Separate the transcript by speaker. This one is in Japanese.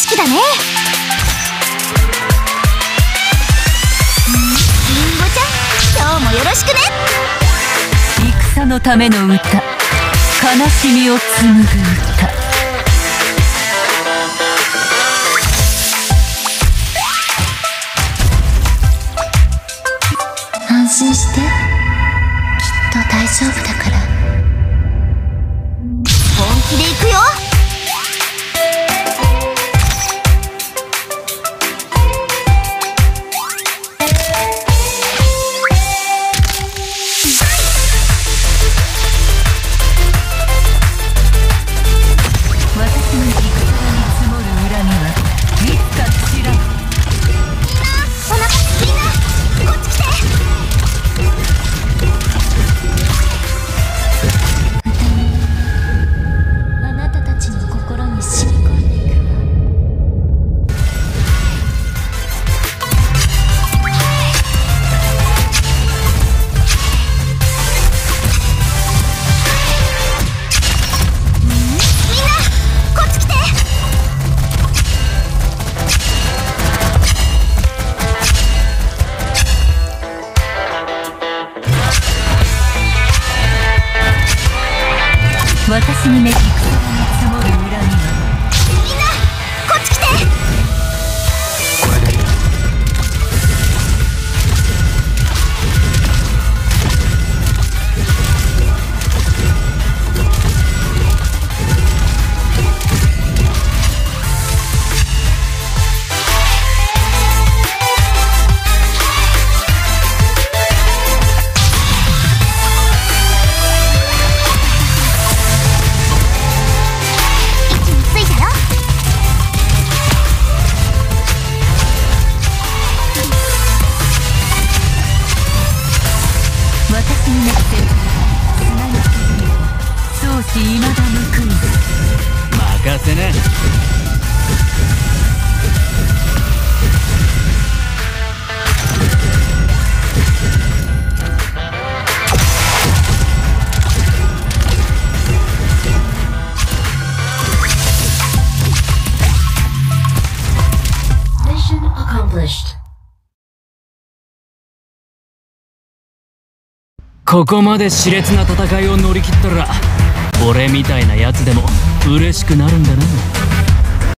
Speaker 1: しきだね。りんごちゃん、今日もよろしくね。
Speaker 2: 戦のための歌、悲しみを紡ぐ歌。
Speaker 1: 安心して、きっと大丈夫だから。本気で行くよ。
Speaker 2: 私にね、戦が積もる恨みは。
Speaker 1: みんなこっち来て。
Speaker 3: これでいい。
Speaker 2: 私になって砂に相思未だ報い
Speaker 3: 任せな。
Speaker 1: Mission accomplished.
Speaker 3: ここまで熾烈な戦いを乗り切ったら、俺みたいなやつでも嬉しくなるんだな。